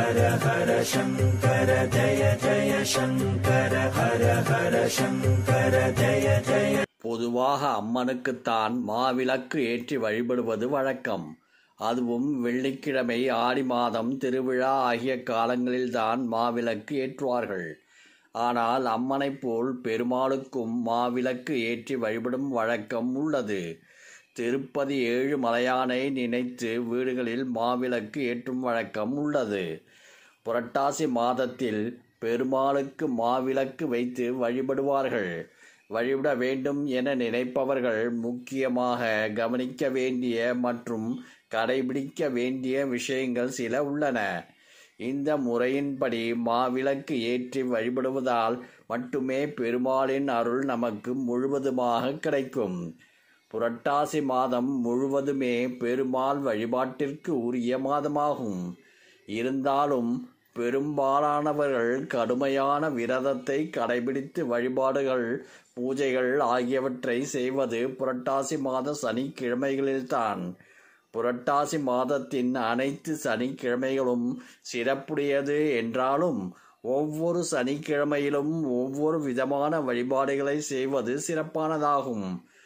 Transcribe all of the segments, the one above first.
ஹர ஹர சங்கர ஜய ஜய சங்கர ஹர ஹர சங்கர ஜய ஜய. பொதுவாக அம்மனுக்குத்தான் மாவிளக்கு ஏற்றி வழிபடுவது வழக்கம். அதுவும் வெள்ளிக்கிழமை, ஆடி மாதம், திருவிழா ஆகிய காலங்களில்தான் மாவிளக்கு ஏற்றுவார்கள். ஆனால் அம்மனைப் போல் பெருமாளுக்கும் மாவிளக்கு ஏற்றி வழிபடும் வழக்கம் உள்ளது. திருப்பதி ஏழுமலையானை நினைத்து வீடுகளில் மாவிளக்கு ஏற்றும் வழக்கம் உள்ளது. புரட்டாசி மாதத்தில் பெருமாளுக்கு மாவிளக்கு வைத்து வழிபடுவார்கள். வழிபட வேண்டும் என நினைப்பவர்கள் முக்கியமாக கவனிக்க வேண்டிய மற்றும் கடைபிடிக்க வேண்டிய விஷயங்கள் சில உள்ளன. இந்த முறையின்படி மாவிளக்கு ஏற்றி வழிபடுவதால் மட்டுமே பெருமாளின் அருள் நமக்கு முழுவதுமாக கிடைக்கும். புரட்டாசி மாதம் முழுவதுமே பெருமாள் வழிபாட்டிற்கு உரிய மாதமாகும். இருந்தாலும் பெரும்பாலானவர்கள் கடுமையான விரதத்தை கடைபிடித்து வழிபாடுகள், பூஜைகள் ஆகியவற்றை செய்வது புரட்டாசி மாத சனிக்கிழமைகளில்தான். புரட்டாசி மாதத்தின் அனைத்து சனிக்கிழமைகளும் சிறப்புடையது என்றாலும் ஒவ்வொரு சனிக்கிழமையிலும் ஒவ்வொரு விதமான வழிபாடுகளை செய்வது சிறப்பானதாகும்.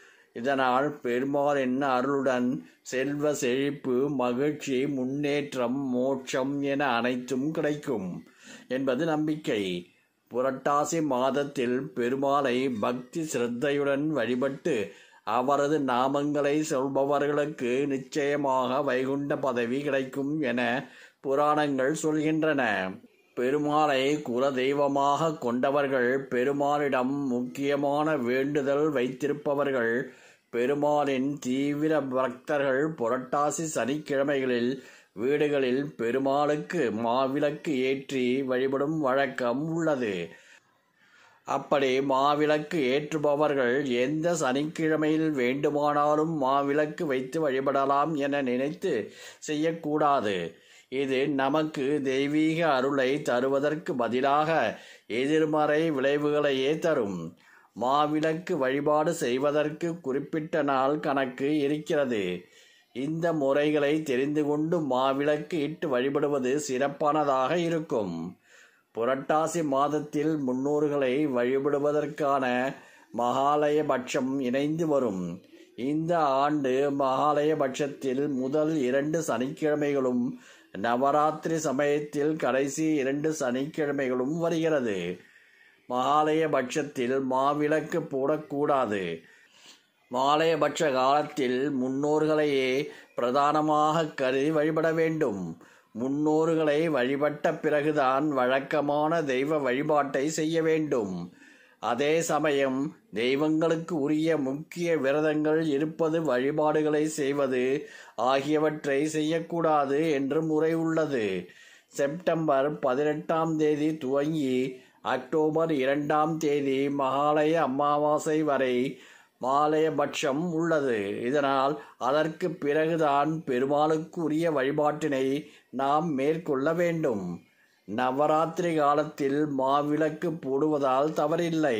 இதனால் பெருமாளின் அருளுடன் செல்வ செழிப்பு, மகிழ்ச்சி, முன்னேற்றம், மோட்சம் என அனைத்தும் கிடைக்கும் என்பது நம்பிக்கை. புரட்டாசி மாதத்தில் பெருமாளை பக்தி சிரத்தையுடன் வழிபட்டு அவரது நாமங்களை சொல்பவர்களுக்கு நிச்சயமாக வைகுண்ட பதவி கிடைக்கும் என புராணங்கள் சொல்கின்றன. பெருமாளை குல தெய்வமாக கொண்டவர்கள், பெருமாளிடம் முக்கியமான வேண்டுதல் வைத்திருப்பவர்கள், பெருமாளின் தீவிர பக்தர்கள் புரட்டாசி சனிக்கிழமைகளில் வீடுகளில் பெருமாளுக்கு மாவிளக்கு ஏற்றி வழிபடும் வழக்கம் உள்ளது. அப்படி மாவிளக்கு ஏற்றுபவர்கள் எந்த சனிக்கிழமையில் வேண்டுமானாலும் மாவிளக்கு வைத்து வழிபடலாம் என நினைத்து செய்யக்கூடாது. இது நமக்கு தெய்வீக அருளை தருவதற்கு பதிலாக எதிர்மறை விளைவுகளையே தரும். மாவிளக்கு வழிபாடு செய்வதற்கு குறிப்பிட்ட நாள் கணக்கு இருக்கிறது. இந்த முறைகளை தெரிந்து கொண்டு மாவிளக்கு இட்டு வழிபடுவது சிறப்பானதாக இருக்கும். புரட்டாசி மாதத்தில் முன்னோர்களை வழிபடுவதற்கான மகாலயபட்சம் இணைந்து வரும். இந்த ஆண்டு மகாலயபட்சத்தில் முதல் 2 சனிக்கிழமைகளும் நவராத்திரி சமயத்தில் கடைசி 2 சனிக்கிழமைகளும் வருகிறது. மகாலயபட்சத்தில் மாவிளக்கு போடக்கூடாது. மகாலயபட்ச காலத்தில் முன்னோர்களையே பிரதானமாக கருதி வழிபட வேண்டும். முன்னோர்களை வழிபட்ட பிறகுதான் வழக்கமான தெய்வ வழிபாட்டை செய்ய வேண்டும். அதே சமயம் தெய்வங்களுக்கு உரிய முக்கிய விரதங்கள் இருப்பது, வழிபாடுகளை செய்வது ஆகியவற்றை செய்யக்கூடாது என்று முறை உள்ளது. செப்டம்பர் 18ஆம் தேதி துவங்கி அக்டோபர் 2ஆம் தேதி மகாலய அமாவாசை வரை மாலயபட்சம் உள்ளது. இதனால் அதற்கு பிறகுதான் பெருமாளுக்கு உரிய வழிபாட்டினை நாம் மேற்கொள்ள வேண்டும். நவராத்திரி காலத்தில் மாவிளக்கு போடுவதால் தவறில்லை.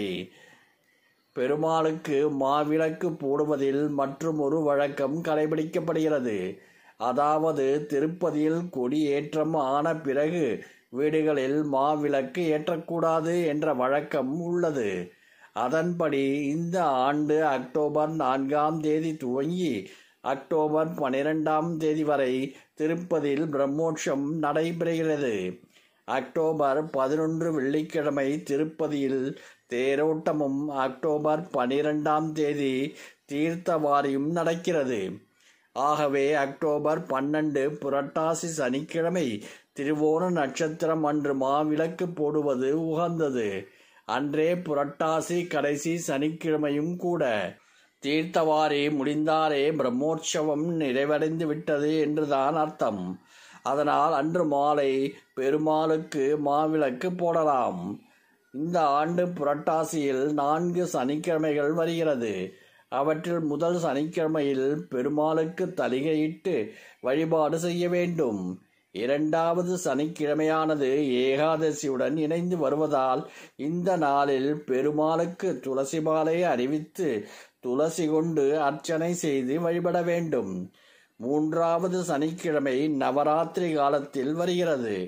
பெருமாளுக்கு மாவிளக்கு போடுவதில் மற்றும் ஒரு வழக்கம் கடைபிடிக்கப்படுகிறது. அதாவது திருப்பதியில் கொடி ஏற்றம் ஆன பிறகு வீடுகளில் மாவிளக்கு ஏற்றக்கூடாது என்ற வழக்கம் உள்ளது. அதன்படி இந்த ஆண்டு அக்டோபர் 4ஆம் தேதி துவங்கி அக்டோபர் 12ஆம் தேதி வரை திருப்பதியில் பிரம்மோற்சவம் நடைபெறுகிறது. அக்டோபர் 11 வெள்ளிக்கிழமை திருப்பதியில் தேரோட்டமும் அக்டோபர் 12ஆம் தேதி தீர்த்தவாரியும் நடக்கிறது. ஆகவே அக்டோபர் 12 புரட்டாசி சனிக்கிழமை திருவோண நட்சத்திரம் அன்று மாவிளக்கு போடுவது உகந்தது. அன்றே புரட்டாசி கடைசி சனிக்கிழமையும் கூட. தீர்த்தவாரி முடிந்தாலே பிரம்மோற்சவம் நிறைவடைந்து விட்டது என்றுதான் அர்த்தம். அதனால் அன்று மாலை பெருமாளுக்கு மாவிளக்கு போடலாம். இந்த ஆண்டு புரட்டாசியில் 4 சனிக்கிழமைகள் வருகிறது. அவற்றில் முதல் சனிக்கிழமையில் பெருமாளுக்கு தலிகையிட்டு வழிபாடு செய்ய வேண்டும். 2வது சனிக்கிழமையானது ஏகாதசியுடன் இணைந்து வருவதால் இந்த நாளில் பெருமாளுக்கு துளசி மாலை அறிவித்து துளசி கொண்டு அர்ச்சனை செய்து வழிபட வேண்டும். 3வது சனிக்கிழமை நவராத்திரி காலத்தில் வருகிறது.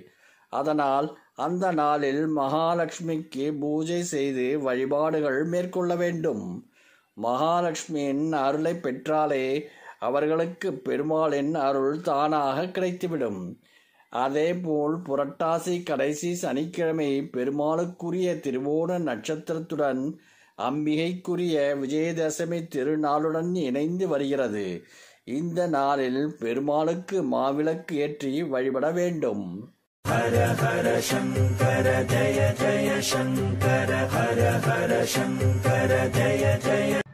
அதனால் அந்த நாளில் மகாலட்சுமிக்கு பூஜை செய்து வழிபாடுகள் மேற்கொள்ள வேண்டும். மகாலட்சுமியின் அருளை பெற்றாலே அவர்களுக்கு பெருமாளின் அருள் தானாக கிடைத்துவிடும். அதேபோல் புரட்டாசி கடைசி சனிக்கிழமை பெருமாளுக்குரிய திருவோண நட்சத்திரத்துடன் அம்பிகைக்குரிய விஜயதசமி திருநாளுடன் இணைந்து வருகிறது. இந்த நாளில் பெருமாளுக்கு மாவிளக்கு ஏற்றி வழிபட வேண்டும். ஹர ஹர சங்கர ஜய ஜய சங்கர ஹர ஹர சங்கர ஜய ஜய